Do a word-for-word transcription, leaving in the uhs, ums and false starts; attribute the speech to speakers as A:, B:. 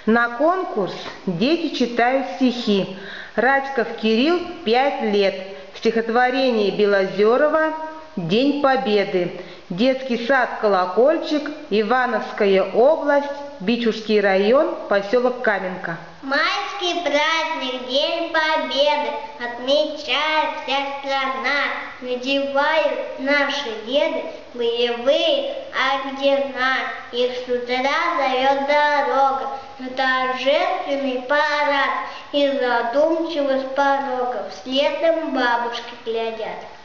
A: На конкурс дети читают стихи. Радьков Кирилл, пять лет. Стихотворение Белозерова «День Победы». Детский сад «Колокольчик», Ивановская область, Бичурский район, поселок Каменка.
B: Майский праздник, День Победы, отмечает вся страна. Надевают наши деды боевые ордена. Их с утра зовет дорога на торжественный парад. И задумчиво с порога вслед им бабушки глядят.